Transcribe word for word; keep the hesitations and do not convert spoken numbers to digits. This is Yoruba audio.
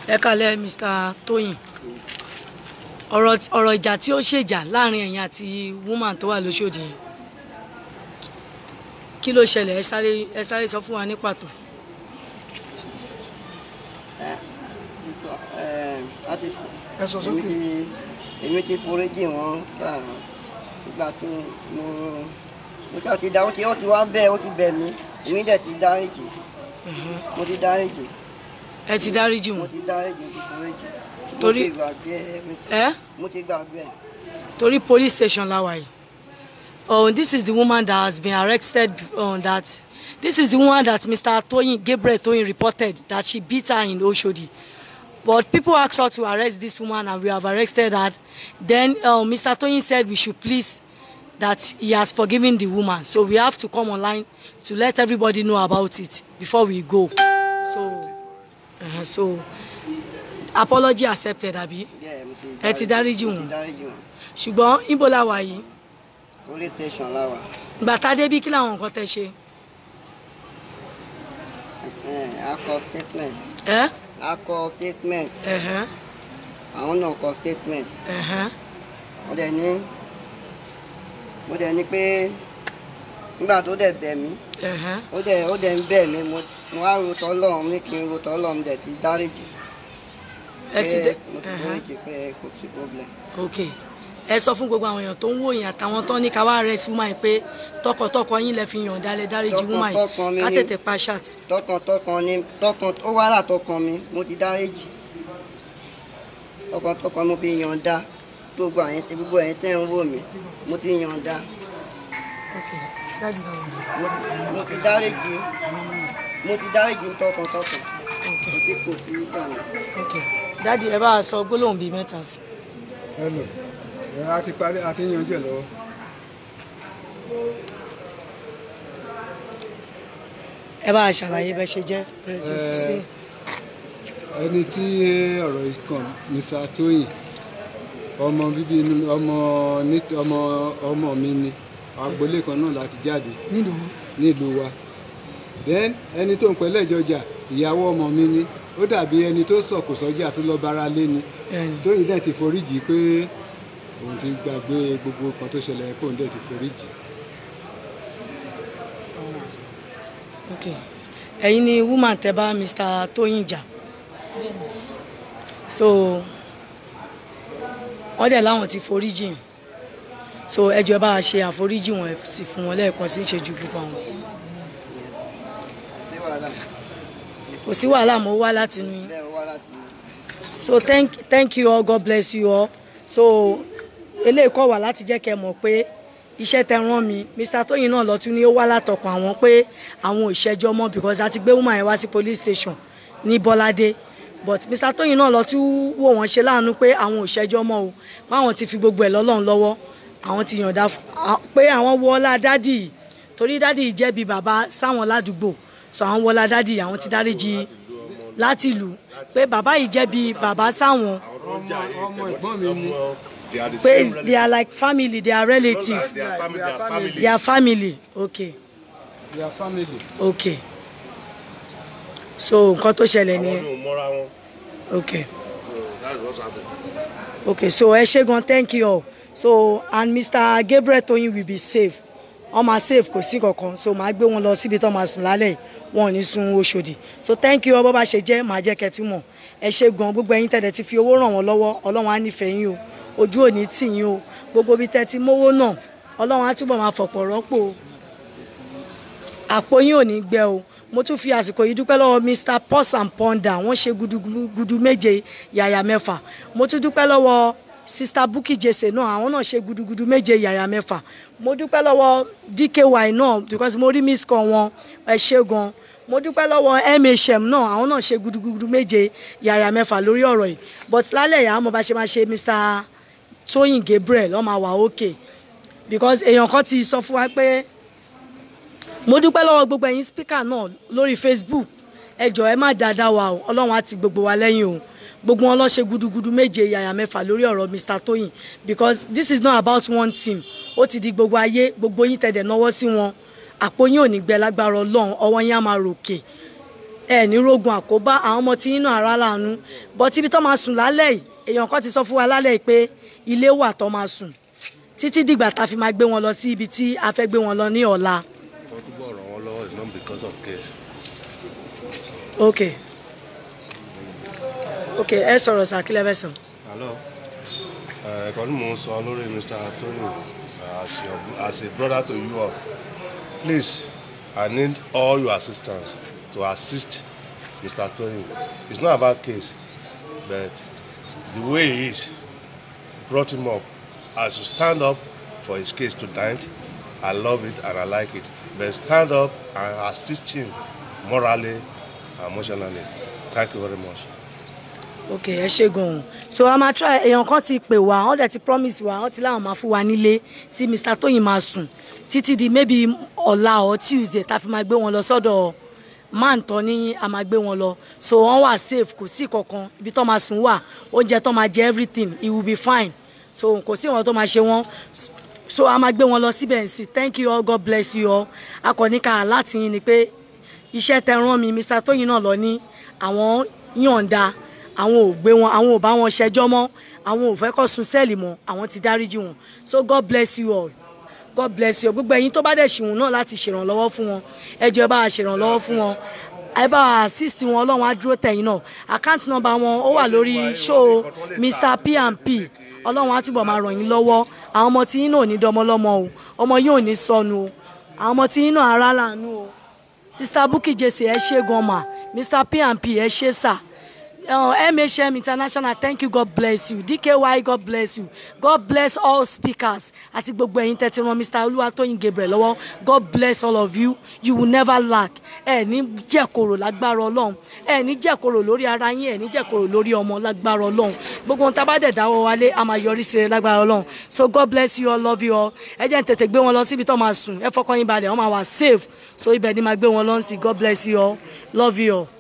ẹ kálẹ́ Mister Tóyìn ọ̀rọ̀ ọ̀rọ̀ ìjà tí ó ṣèjà láàrin ẹ̀yin àti woman tó wà lóṣòdì yẹn kí ló ṣẹlẹ̀ ẹ sáré ẹ sáré sọ fún wa ní pàtó. ẹ sọ sókè. èmi ti foríjì wọn ìgbà tí mo mo tí a ti dá ó ti ó ti wá bẹ́ẹ̀ ó ti bẹ̀ mí èmi dẹ̀ ti dáríjì mo ti dáríjì. ẹ ti dáríjì wọn. mo ti dáríjì mo ti foríjì. torí mo ti gbàgbé ẹ. mo ti gbàgbé. torí police station la wà yìí. Oh, this is the woman that has been arrested on that. This is the woman that Mister Toyin Gabriel Toyin reported that she beat her in Oshodi. But people asked her to arrest this woman and we have arrested her. Then uh, Mister Toyin said we should please that he has forgiven the woman. So we have to come online to let everybody know about it before we go. So, uh, so apology accepted, Abi. Ẹ ti dáríjì wọn. Ṣùgbọ́n ibo la wà yìí. Police station la wà. Ìgbà tá dé bí kí làwọn nǹkan tẹ́ ṣe. A kọ statement. Eh? A kọ statement. Uh-huh. Àwọn náà kọ statement. Uh-huh. Mo dẹ̀ ní mo dẹ̀ ní pé nígbà tó dẹ̀ bẹ̀ mí. Uh-huh. Ó dẹ̀ ó dẹ̀ ń bẹ̀ mí mo wá ro tọ́lọ́run ní kí n ro tọ́lọ́run dẹ̀ ti dáríjì. Ẹ ti dé. Mo ti dáríjì pé kò sí problem. Okay. Ẹ sọ fún gbogbo àwọn èèyàn tó ń wò yín àtàwọn tó ní ká wá rẹ sí woman pé tọkàntọkàn yín lẹ fi yànda lẹ dáríjì woman yìí ká tètè pa ṣáàt. Tọkàntọkàn ni tọkàn ó wá látọkàn mi mo ti dáríjì. Tọkàntọkàn mo fi yànda gbogbo àyẹn tẹ gbogbo àyẹn tẹ ń wò mí mo ti yànda. Mo ti dáríjì mo ti dáríjì tọkàntọkàn mo ti kò sí ìdáná. Dádì ẹ bá a sọ gbólóhùn bíi mẹ́ta sí. Hello. A ti parí a ti yanjú ẹ lọ́wọ́. Ẹ bá a ṣàlàyé bẹ ṣe jẹ́. Ẹni tí ọ̀rọ̀ yìí kàn Mister Tóyìn ọmọ bíbí ọmọ ọmọ ọmọ mi ni agboolé kan náà láti jáde nílùú wa. Then ẹni tó ń pẹ́lẹ́ ìjọjà ìyàwó ọmọ mi ni ó dàbí ẹni tó sọ̀kò sọ́jà tó lọ bára lé ni Tóyìn dẹ̀ ti foríjì pé òun ti gbàgbé gbogbo kan tó ṣẹlẹ̀ pé òun dẹ̀ ti foríjì. Okay. Ẹ̀yin ni woman tẹ́ bá Mister Tóyìn jà. So wọ́n dẹ̀ láwọn ti foríjì. So ẹ jọ̀ọ́ bá a ṣe àforíjì wọn sì fún wọn lẹ́ẹ̀kan sí ìṣẹ́jú gbogbo àwọn. Kò sí wàhálà mo wá láti inú yín. So thank thank you all, God bless you all. So eléyìí kọ́ wà láti jẹ́ kẹ́ mọ̀ pé iṣẹ́ tẹ́ rán mi Mister Tóyìn náà lọ tún ní ó wá látọkàn àwọn pé àwọn ò ṣẹjọ́ mọ́ because a ti gbé woman yẹn wá sí police station ní Bọ́ládé but Mister Tóyìn náà lọ tún wò wọ́n ṣe láàánú pé àwọn ò ṣẹjọ́ mọ́ o pé àwọn ti fi gbogbo ẹ̀ lọ́lọ́run lọ́wọ́ àwọn ti yànda pé àwọn wọlá dádì torí dádì jẹ́bi bàbá sáwọn ládùúgbò so àwọn wọlá dádì àwọn ti dáríjì láti ìlú pé bàbá yìí jẹ́bi bàbá sáwọn. ọmọ ẹ̀gbọ́n mi ni. They, they are like family, they are relative. They are family, they are family. They are family. Okay. They are family. Okay. So, nǹkan tó ṣẹlẹ̀ ni. Okay. That's what's happening. Okay, so ẹ ṣé gan, thank you all. So, and Mister Gabriel Toyin will be safe. Wọ́n máa safe kò sí kankan. So, màá gbé wọn lọ síbi tó máa sùn lálẹ́. Wọn ò ní sùn Oṣòdì. So, thank you all bó bá ṣe jẹ́, màá jẹ́ kẹ́ tí mọ̀. Ẹ ṣé gan, gbogbo ẹ̀yin tẹ́lẹ̀ ti fi owó ràn wọ́n lọ́wọ́. Ọlọ́run á nífẹ̀ẹ́ yín o. Ojú òní tì yín o gbogbo bí tẹ́ ti mówó náà Ọlọ́run á túbọ̀ máa fọ̀pọ̀ rọ́pò àpò yín ò ní gbẹ o mo tún fi àsìkò yìí dúpẹ́ lọ́wọ́ Mister Pulse and Ponder wọ́n ṣe gudugudu méje yàyà mẹ́fà mo tún dúpẹ́ lọ́wọ́ Sister Bukky Jesse náà àwọn náà ṣe gudugudu méje yàyà mẹ́fà mo dúpẹ́ lọ́wọ́ D K Y náà because mo rí miss call wọn ẹ ṣé gan mo dúpẹ́ lọ́wọ́ M H M náà àwọn náà ṣe gudugudu méje yàyà mẹ́fà lórí ọ̀rọ̀ yìí but lálẹ́ yà á mo bá ṣe máa ṣe Mister Tóyìn Gabriel ó máa wà okay because èèyàn kan ti sọ fún wa pé mo dúpẹ́ lọ́wọ́ gbogbo ẹ̀yin speaker náà lórí Facebook ẹ jọ̀ọ́ ẹ má dáadáa wa o Ọlọ́run á ti gbogbo wa lẹ́yìn o gbogbo wọn lọ ṣe gudugudu méje yàyà mẹ́fà lórí ọ̀rọ̀ Mister Tóyìn because this is not about one team ó ti di gbogbo ayé gbogbo yín tẹ̀dẹ̀ náwó sí wọn àpò yín ò ní gbẹ lágbára Ọlọ́run ọwọ́ yín á máa ròkè ẹ ní rogun àkóbá àwọn ọmọ tí yín náà ara láàánú bọ́ tíbi tó máa sùn lálẹ́ yìí èèyàn kan ti sọ fún wa lálẹ́ yìí pé ilé wà tó máa sùn títí dìgbà tá a fi máa gbé wọn lọ sí ibi tí a fẹ́ gbé wọn lọ ní ọ̀la. wọ́n túbọ̀ ràn wọ́n lọ́wọ́ is not because of care. ok ok ẹ sọ̀rọ̀ sàkílẹ̀ fẹ́ sọ. hello ẹ̀kọ́ ni mò ń sọ lórí Mister Tony as your as a brother to you all please I need all your assistance to assist Mister Tony. It's not about case but the way he is brought him up as you stand up for his case tonight. I love it and I like it, but stand up and assist him morally and emotionally. Thank you very much. ok ẹ ṣe gan-an so a máa try èèyàn kan ti pè wá wọ́n dẹ̀ ti promise wa wọ́n ti láwọn máa fún wa nílé tí Mister Tóyìn máa sùn títí di maybe ọ̀la or Tuesday tá a fi máa gbé wọn lọ sọ́dọ̀ máa ń tọ́ ní a máa gbé wọn lọ so wọ́n wà safe kò sí kankan ibi tó máa sùn wà oúnjẹ tó máa jẹ everything it will be fine so kò sí ìwọ̀n tó máa ṣe wọ́n so a máa gbé wọn lọ síbẹ̀ sí thank you all God bless you all akọ̀níkà láti yín ni pé iṣẹ́ tẹ rán mi Mister Tóyìn náà lọ ní àwọn yọ̀ǹda àwọn ò gbé wọn àwọn ò bá wọn ṣẹjọ́ mọ́ àwọn ò fẹ́ kó sùn sẹ́ẹ̀lì mọ́ àwọn ti dáríjì wọn so God bless you all God bless you gbogbo ẹ̀yin tó bá dẹ̀ ṣìwọ̀n náà láti ṣèrànlọ́wọ́ fún wọn ẹ jọ̀ọ́ ẹ bá wa ṣèrànlọ́wọ́ fún wọn ẹ bá wa assist wọn Ọlọ́run á dúró tẹ̀yìn náà account number wọn ó wà lórí show Mister P and P Ọlọ́run á túbọ̀ máa ràn yín lọ́wọ́ àwọn ọmọ tí yín náà ò ní dọmọlọ́mọ o ọmọ yín ò ní sọnù o àwọn ọmọ tí yín náà ara láàánú o Sister Bukky Jesse ẹ ṣé gan ma Mister P and P ẹ ṣé sà. Uh, M H M International, thank you, God bless you. D K Y, God bless you. God bless all speakers. Àti gbogbo ẹ̀yin tẹ́tí rán Mister Olúwatóyìn Gabriel lọ́wọ́. God bless all of you. You will never lack. Ẹ ní jẹ̀kọ̀rọ̀ lágbára Ọlọ́run. Ẹ ní jẹ̀kọ̀rọ̀ lórí ara yín, ẹ ní jẹ̀kọ̀rọ̀ lórí ọmọ lágbára Ọlọ́run. Gbogbo ohun tá bá dẹ̀ dáwọ́ wálé, a máa yọrí sí rere lágbára Ọlọ́run. So God bless you all, love you all. Ẹ jẹ́ n tètè gbé wọn lọ síbi tó máa sùn. Ẹ fọkàn yín balẹ̀, wọ́n máa wà safe. So ibẹ̀ ni máa gbé wọn lọ sí. God bless you all, love you all.